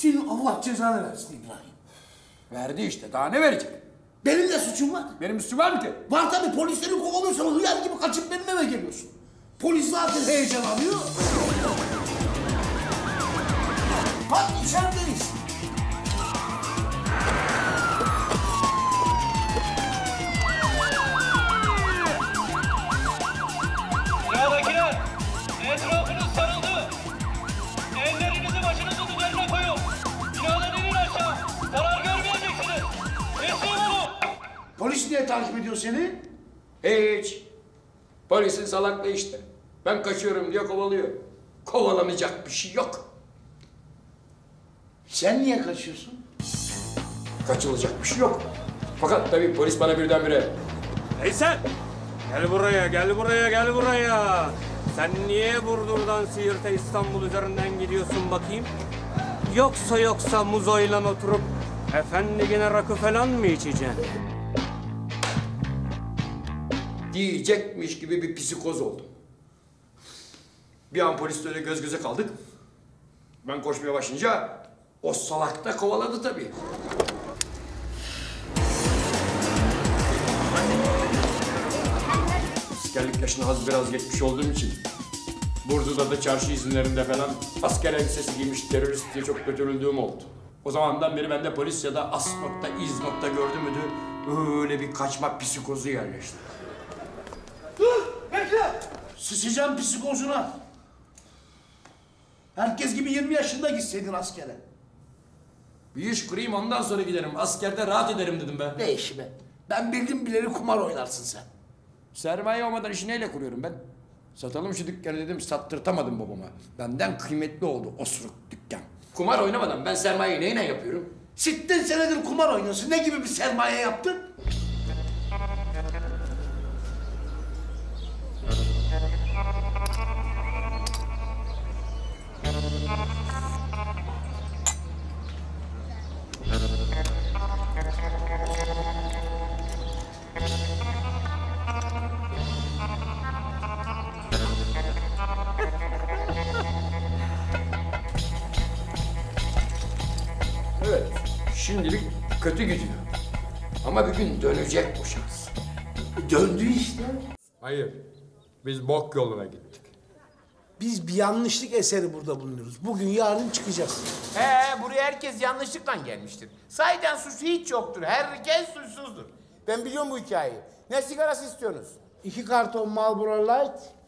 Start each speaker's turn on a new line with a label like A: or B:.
A: Senin Allah cezanı versin İbrahim.
B: Verdi işte, daha ne verecek?
A: Benim de suçum var.
B: Benim suçum var mı ki?
A: Var tabii, polisleri kovalıyorsan hıyar gibi kaçıp benim eve geliyorsun. Polis zaten heyecan alıyor. Bak içerideyiz.
C: Sıradakiler, etrafınız sarıldı. Ellerinizi başınızın üzerine koyun. Binadan inin aşağı. Zarar görmeyeceksiniz. Teslim olun.
A: Polis niye takip ediyor seni?
B: Hiç. Polisin salaklığı işte. Ben kaçıyorum diye kovalıyor. Kovalanacak bir şey yok.
A: Sen niye kaçıyorsun?
B: Kaçılacak bir şey yok. Fakat tabii polis bana birdenbire...
D: Veysel! Gel buraya, gel buraya, gel buraya. Sen niye Burdur'dan Siirt'e İstanbul üzerinden gidiyorsun bakayım? Yoksa Muzo'yla oturup efendigine rakı falan mı içeceksin?
B: Diyecekmiş gibi bir psikoz oldum. Bir an polisle öyle göz göze kaldık. Ben koşmaya başlayınca o salak da kovaladı tabii. Askerlik yaşına az biraz geçmiş olduğum için Burdur'da da çarşı izinlerinde falan asker elbisesi giymiş terörist diye çok götürüldüğüm oldu. O zamandan beri bende polis ya da as nokta, iz nokta gördü müydü öyle bir kaçma psikozu yerleşti.
A: Dur, bekle. Sıçacağım psikozuna. Herkes gibi 20 yaşında gitseydin askere.
B: Bir iş kurayım ondan sonra giderim. Askerde rahat ederim dedim ben.
A: Ne işi be? Ben bildim bileli kumar oynarsın sen.
B: Sermaye olmadan işi neyle kuruyorum ben? Satalım şu dükkanı dedim, sattırtamadım babama. Benden kıymetli oldu osuruk dükkan. Kumar oynamadan ben sermayeyi neyle yapıyorum?
A: Sittin senedir kumar oynuyorsun. Ne gibi bir sermaye yaptın?
B: Evet, şimdilik kötü gidiyor. Ama bir gün dönecek bu şans.
A: Döndü işte.
B: Hayır, biz bok yoluna gittik.
A: Biz bir yanlışlık eseri burada bulunuyoruz. Bugün yarın çıkacağız.
E: Buraya herkes yanlışlıkla gelmiştir. Sahiden suçu hiç yoktur. Herkes suçsuzdur. Ben biliyorum bu hikayeyi. Ne sigarası istiyorsunuz?
A: 2 karton Marlboro Light,